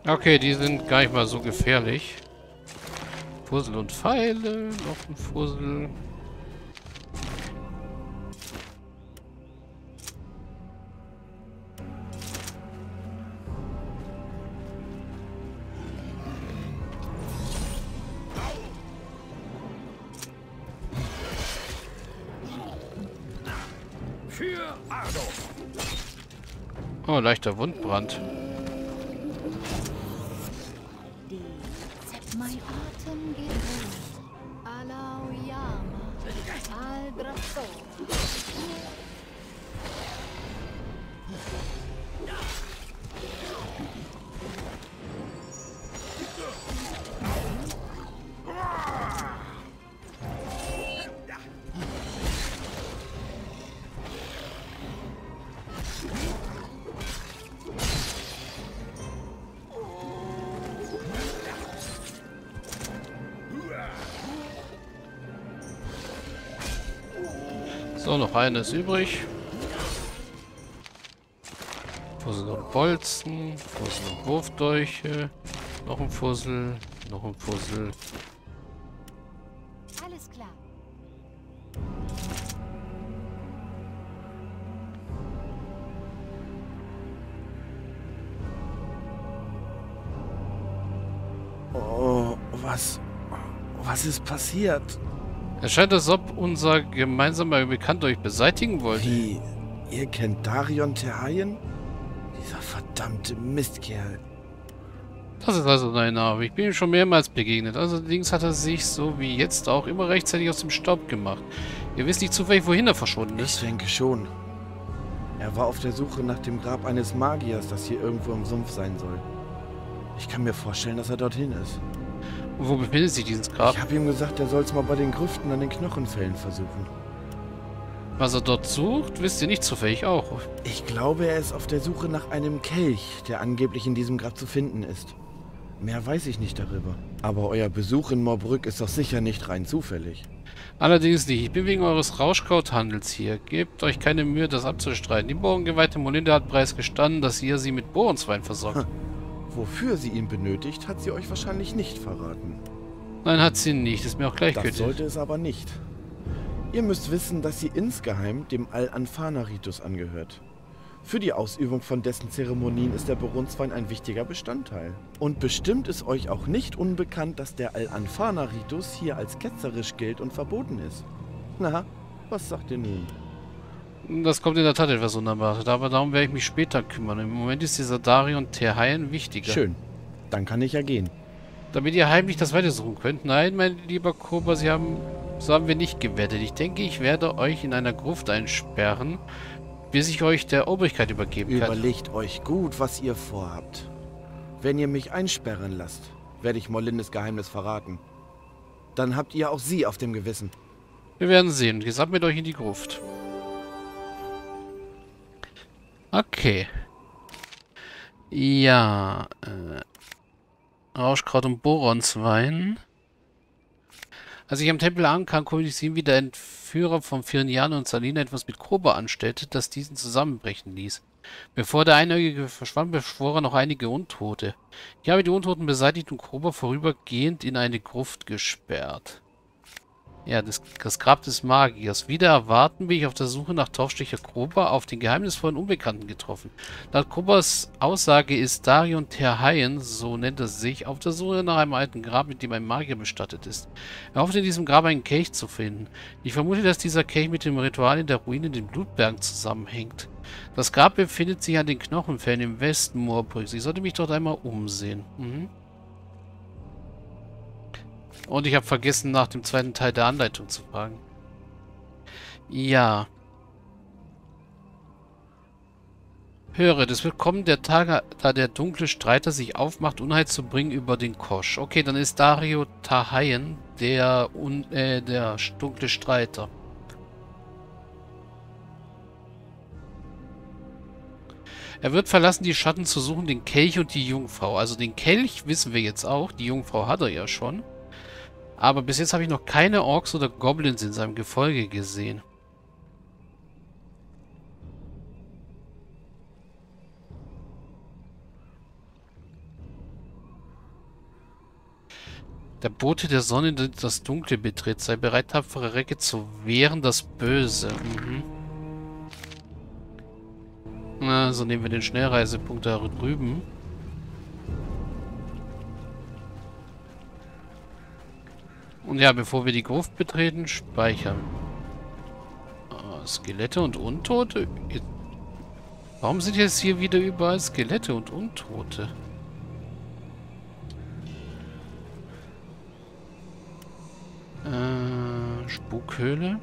Okay, die sind gar nicht mal so gefährlich. Fussel und Pfeile, noch ein Fussel. Für Ardo. Oh, leichter Wundbrand. Mein Atem geht hoch. Alauyama. Aldrafo. So, noch eines übrig. Fussel und Bolzen, Fussel und Wurfdolche, noch ein Fussel, noch ein Fussel. Alles klar. Oh, was ist passiert? Es scheint, als ob unser gemeinsamer Bekannter euch beseitigen wollte. Wie? Ihr kennt Darion Terhayen? Dieser verdammte Mistkerl. Das ist also dein Name. Ich bin ihm schon mehrmals begegnet. Allerdings hat er sich, so wie jetzt auch, immer rechtzeitig aus dem Staub gemacht. Ihr wisst nicht zufällig, wohin er verschwunden Ich ist. denke schon. Er war auf der Suche nach dem Grab eines Magiers, das hier irgendwo im Sumpf sein soll. Ich kann mir vorstellen, dass er dorthin ist. Und wo befindet sich dieses Grab? Ich habe ihm gesagt, er soll es mal bei den Grüften an den Knochenfällen versuchen. Was er dort sucht, wisst ihr nicht zufällig auch. Ich glaube, er ist auf der Suche nach einem Kelch, der angeblich in diesem Grab zu finden ist. Mehr weiß ich nicht darüber. Aber euer Besuch in Morbrück ist doch sicher nicht rein zufällig. Allerdings nicht. Ich bin wegen eures Rauschkrauthandels hier. Gebt euch keine Mühe, das abzustreiten. Die Bogengeweihte Molinde hat bereits gestanden, dass ihr sie mit Bohrenswein versorgt. Wofür sie ihn benötigt, hat sie euch wahrscheinlich nicht verraten. Nein, hat sie nicht. Ist mir auch Das gleichgültig. sollte es aber nicht. Ihr müsst wissen, dass sie insgeheim dem Al-Anfana-Ritus angehört. Für die Ausübung von dessen Zeremonien ist der Boronswein ein wichtiger Bestandteil. Und bestimmt ist euch auch nicht unbekannt, dass der Al-Anfana-Ritus hier als ketzerisch gilt und verboten ist. Na, was sagt ihr nun? Das kommt in der Tat etwas unerwartet, aber darum werde ich mich später kümmern. Im Moment ist dieser Darion Terhayen wichtiger. Schön, dann kann ich ja gehen. Damit ihr heimlich das weitersuchen könnt. Nein, mein lieber Koba, so haben wir nicht gewettet. Ich denke, ich werde euch in einer Gruft einsperren, bis ich euch der Obrigkeit übergeben kann. Überlegt euch gut, was ihr vorhabt. Wenn ihr mich einsperren lasst, werde ich Molindes Geheimnis verraten. Dann habt ihr auch sie auf dem Gewissen. Wir werden sehen. Ihr sammelt euch in die Gruft. Okay. Ja, Rauschkraut und Boronswein. Als ich am Tempel ankam, konnte ich sehen, wie der Entführer von Firnian und Salina etwas mit Koba anstellte, das diesen zusammenbrechen ließ. Bevor der Einäugige verschwand, beschwor er noch einige Untote. Ich habe die Untoten beseitigt und Koba vorübergehend in eine Gruft gesperrt. Ja, das Grab des Magiers. Wieder erwarten bin ich auf der Suche nach Torfstecher Koba auf den geheimnisvollen Unbekannten getroffen. Laut Kobas Aussage ist Darion Terhayen, so nennt er sich, auf der Suche nach einem alten Grab, mit dem ein Magier bestattet ist. Er hofft in diesem Grab einen Kelch zu finden. Ich vermute, dass dieser Kelch mit dem Ritual in der Ruine, den Blutbergen, zusammenhängt. Das Grab befindet sich an den Knochenfällen im Westen Moorbrücks. Ich sollte mich dort einmal umsehen. Und ich habe vergessen, nach dem zweiten Teil der Anleitung zu fragen. Ja. Höre, es wird kommen der Tag, da der dunkle Streiter sich aufmacht, Unheil zu bringen über den Kosch. Okay, dann ist Dario Terhayen der dunkle Streiter. Er wird verlassen, die Schatten zu suchen, den Kelch und die Jungfrau. Also den Kelch wissen wir jetzt auch. Die Jungfrau hat er ja schon. Aber bis jetzt habe ich noch keine Orks oder Goblins in seinem Gefolge gesehen. Der Bote der Sonne, der das Dunkle betritt, sei bereit, tapfere Recke zu wehren, das Böse. Mhm. Also nehmen wir den Schnellreisepunkt da drüben. Und ja, bevor wir die Gruft betreten, speichern. Skelette und Untote? Warum sind jetzt hier wieder überall Skelette und Untote? Spukhöhle.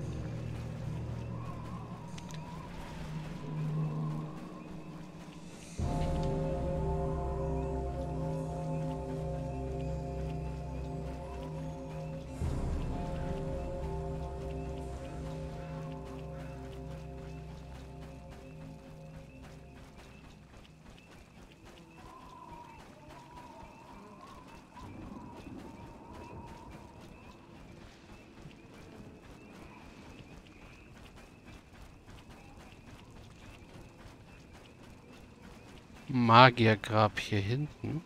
Magiergrab hier hinten.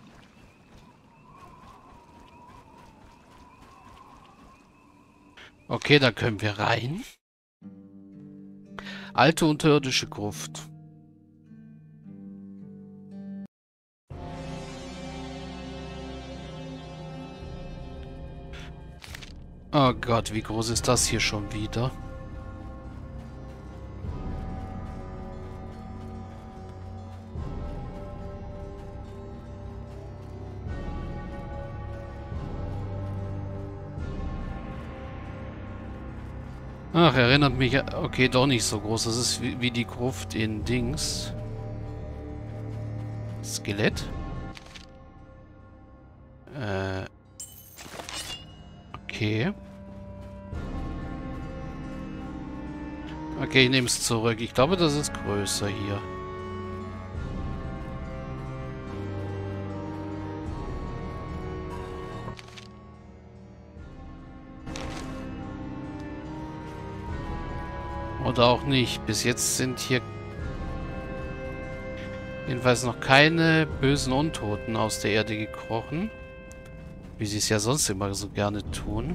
Okay, da können wir rein. Alte unterirdische Gruft. Oh Gott, wie groß ist das hier schon wieder? Ach, erinnert mich... Okay, doch nicht so groß. Das ist wie die Gruft in Dings. Skelett? Okay. Okay, ich nehme es zurück. Ich glaube, das ist größer hier. Oder auch nicht. Bis jetzt sind hier jedenfalls noch keine bösen Untoten aus der Erde gekrochen. Wie sie es ja sonst immer so gerne tun.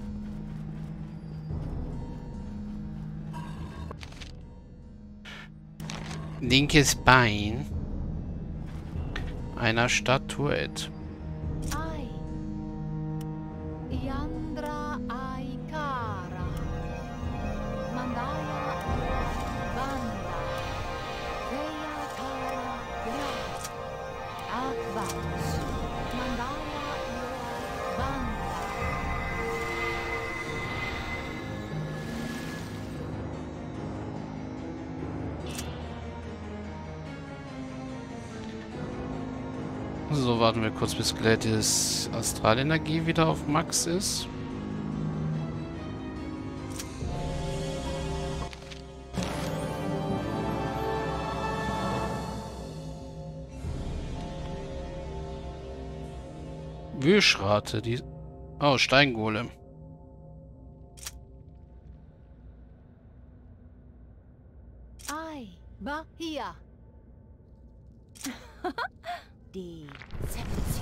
Linkes Bein einer Statuette. Ai. Yandra Aikara. Mandaya Banda. Veya Kara Gra. Akvans. Mandaya Banda. So, warten wir kurz, bis Gladys Astralenergie wieder auf Max ist. Wischrate, die... Oh, Steingolem. Ai. Bahia. Deception.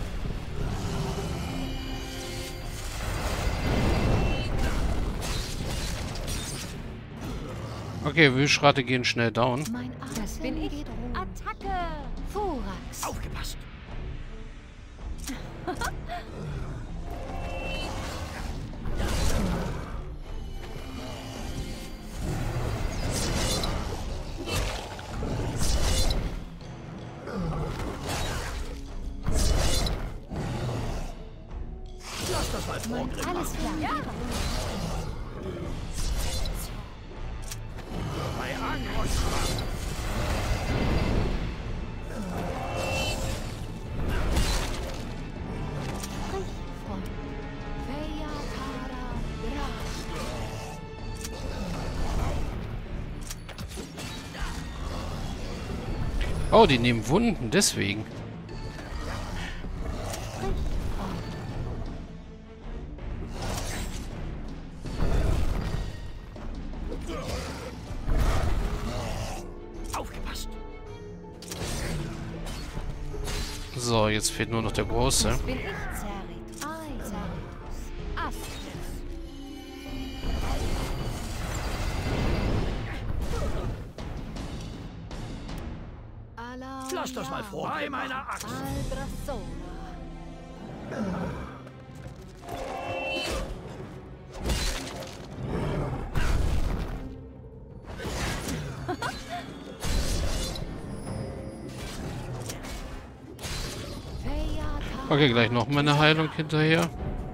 Okay, Wischrate gehen schnell down. Mein Das bin ich. geht hoch. Attacke! Thorax. Aufgepasst! Lass das mal vorgriffen. Alles klar. Ja. Bei Angriff. Von Veya Kara Gra. Oh, die nehmen Wunden, deswegen. Aufgepasst! So, jetzt fehlt nur noch der Große. Das bin ich, Zerit. Ai. das mal vor. Bei meiner Axt. Aldrasona. Okay, gleich noch mal eine Heilung hinterher.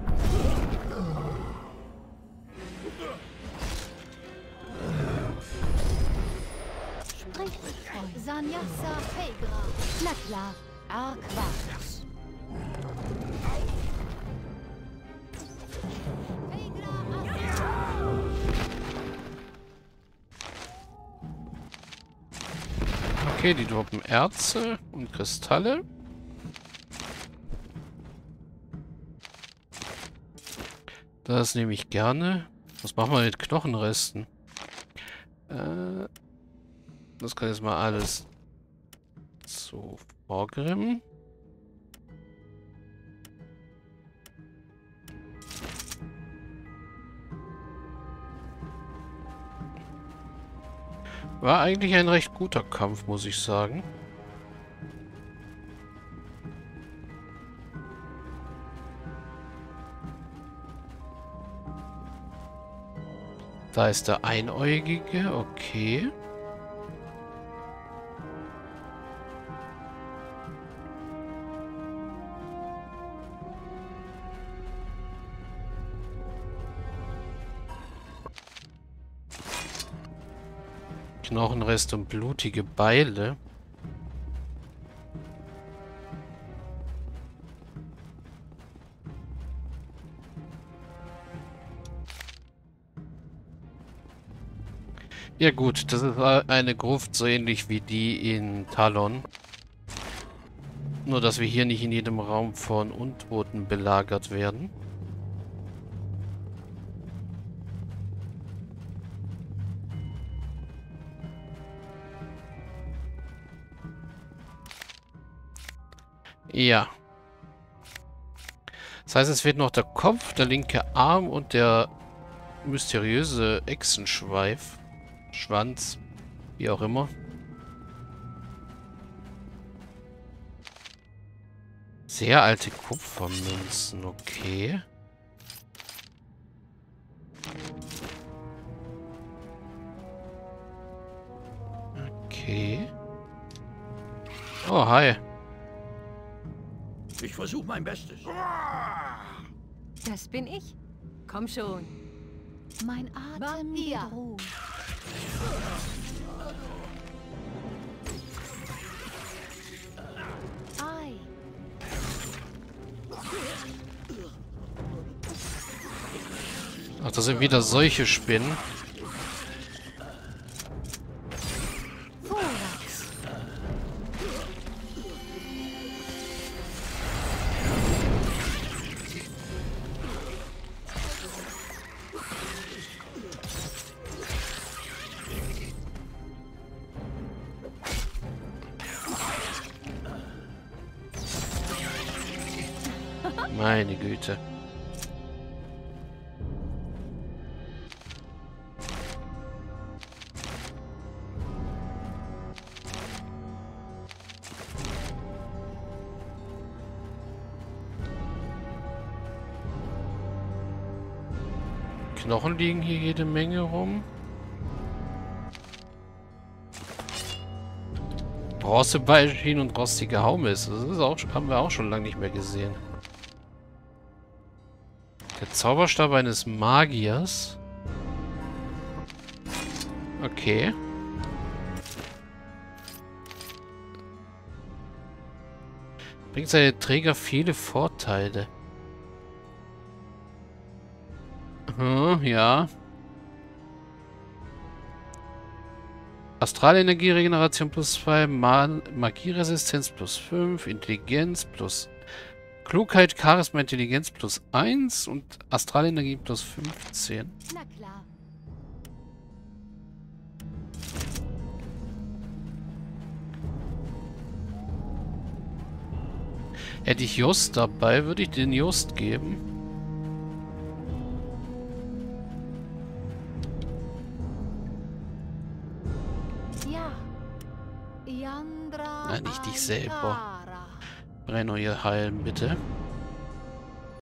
Sprich mit Freund. Sanyasa Fegra. Na klar. Arquax. Okay, die droppen Erze und Kristalle. Das nehme ich gerne. Was machen wir mit Knochenresten? Das kann jetzt mal alles zu Vorgrim. War eigentlich ein recht guter Kampf, muss ich sagen. Da ist der Einäugige, okay. Knochenreste und blutige Beile. Ja gut, das ist eine Gruft so ähnlich wie die in Talon. Nur, dass wir hier nicht in jedem Raum von Untoten belagert werden. Ja. Das heißt, es fehlt noch der Kopf, der linke Arm und der mysteriöse Echsenschweif. Schwanz. Wie auch immer. Sehr alte Kupfermünzen, okay. Okay. Oh, hi. Ich versuche mein Bestes. Das bin ich. Komm schon. Mein Atem Bahia. geht Ruhe. Ei. Ach, das sind wieder solche Spinnen. Thorax. Meine Güte. Knochen liegen hier jede Menge rum. Bronzebeilschienen und rostige Haumes. Das ist auch, haben wir auch schon lange nicht mehr gesehen. Der Zauberstab eines Magiers. Okay. Bringt seine Träger viele Vorteile. Ja. Astralenergie-Regeneration plus 2, Magieresistenz plus 5, Intelligenz plus Klugheit, Charisma, Intelligenz plus 1 und Astralenergie plus 15. Na klar. Hätte ich Just dabei, würde ich den Just geben. Ja. Yandra Nein, nicht dich selber. Ankara. Brenno, ihr Hallen, bitte.